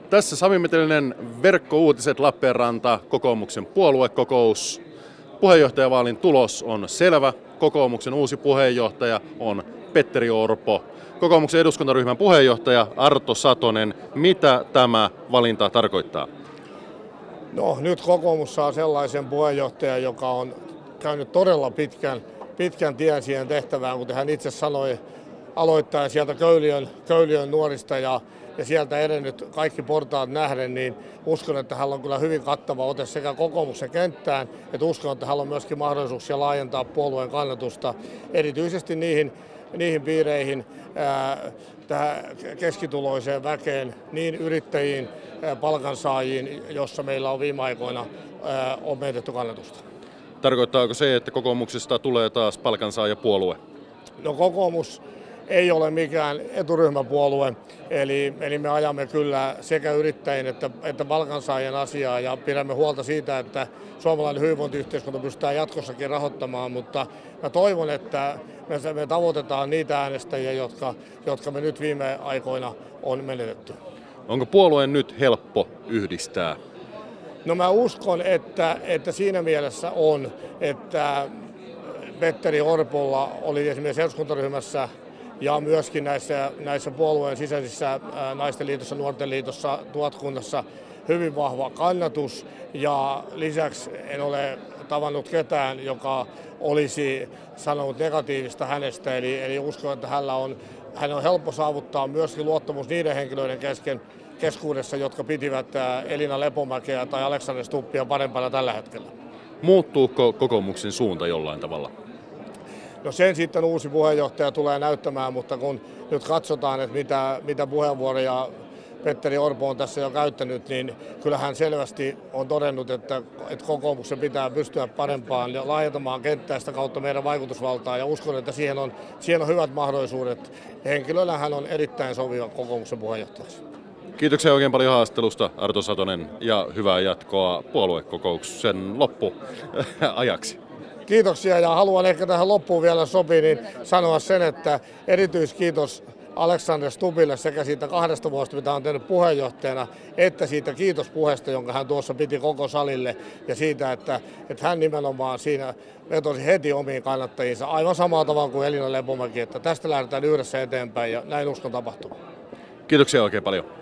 Tässä Sami Metelinen, Verkkouutiset Lappeenranta, kokoomuksen puoluekokous. Puheenjohtajavaalin tulos on selvä. Kokoomuksen uusi puheenjohtaja on Petteri Orpo. Kokoomuksen eduskuntaryhmän puheenjohtaja Arto Satonen. Mitä tämä valinta tarkoittaa? No, nyt kokoomus saa sellaisen puheenjohtajan, joka on käynyt todella pitkän tien siihen tehtävään, kuten hän itse sanoi, aloittaen sieltä Köyliön nuorista ja sieltä edennyt kaikki portaat nähden, niin uskon, että hän on kyllä hyvin kattava ote sekä kokoomuksen kenttään, että uskon, että hän on myöskin mahdollisuuksia laajentaa puolueen kannatusta erityisesti niihin piireihin, tähän keskituloiseen väkeen, niin yrittäjiin, palkansaajiin, jossa meillä on viime aikoina on menetetty kannatusta. Tarkoittaako se, että kokoomuksesta tulee taas palkansaajapuolue? No, kokoomus ei ole mikään eturyhmäpuolue, eli me ajamme kyllä sekä yrittäjien että palkansaajien asiaa ja pidämme huolta siitä, että suomalainen hyvinvointiyhteiskunta pystytään jatkossakin rahoittamaan, mutta mä toivon, että me tavoitetaan niitä äänestäjiä, jotka me nyt viime aikoina on menetetty. Onko puolueen nyt helppo yhdistää? No, mä uskon, että siinä mielessä on, että Petteri Orpolla oli esimerkiksi eduskuntaryhmässä ja myöskin näissä puolueen sisäisissä naisten liitossa, nuorten liitossa, tuotkunnassa hyvin vahva kannatus. Ja lisäksi en ole tavannut ketään, joka olisi sanonut negatiivista hänestä. Eli uskon, että hän on helppo saavuttaa myöskin luottamus niiden henkilöiden keskuudessa, jotka pitivät Elina Lepomäkeä tai Alexander Stubbia parempana tällä hetkellä. Muuttuuko kokoomuksen suunta jollain tavalla? No, sen sitten uusi puheenjohtaja tulee näyttämään, mutta kun nyt katsotaan, että mitä puheenvuoroja Petteri Orpo on tässä jo käyttänyt, niin kyllähän selvästi on todennut, että kokoomuksen pitää pystyä parempaan ja laajentamaan kenttää sitä kautta meidän vaikutusvaltaa, ja uskon, että siihen on hyvät mahdollisuudet. Henkilönä hän on erittäin sopiva kokoomuksen puheenjohtajaksi. Kiitoksia oikein paljon haastattelusta, Arto Satonen, ja hyvää jatkoa puoluekokouksen loppuajaksi. Kiitoksia, ja haluan ehkä tähän loppuun vielä sopii, niin sanoa sen, että erityiskiitos Alexander Stubbille sekä siitä 2 vuodesta, mitä on tehnyt puheenjohtajana, että siitä kiitospuheesta, jonka hän tuossa piti koko salille, ja siitä, että hän nimenomaan siinä vetosi heti omiin kannattajiinsa aivan samalla tavalla kuin Elina Lepomäki, että tästä lähdetään yhdessä eteenpäin, ja näin uskon tapahtumaan. Kiitoksia oikein paljon.